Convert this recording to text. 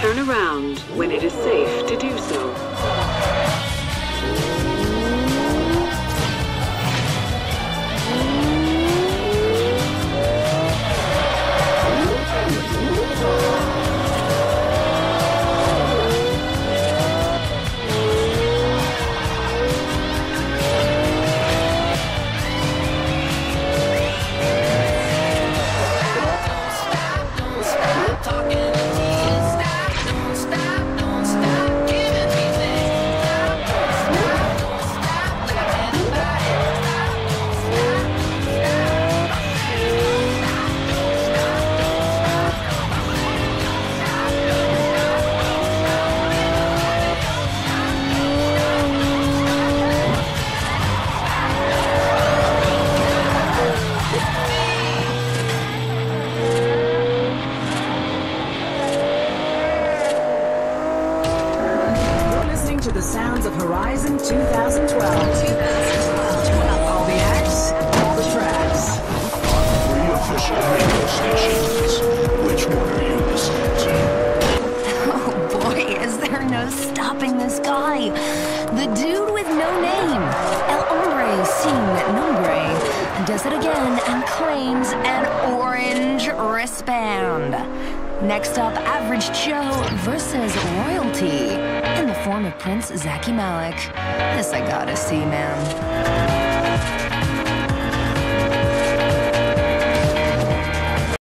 Turn around when it is safe to do so. To the sounds of Horizon 2012. All the acts, all the tracks. On 3 official radio stations. Which one are you listening to? Oh boy, is there no stopping this guy. The dude with no name. El hombre sin nombre. Does it again and claims an orange wristband. Next up, Average Joe versus Royalty in the form of Prince Zacky Malik. This I gotta see, man.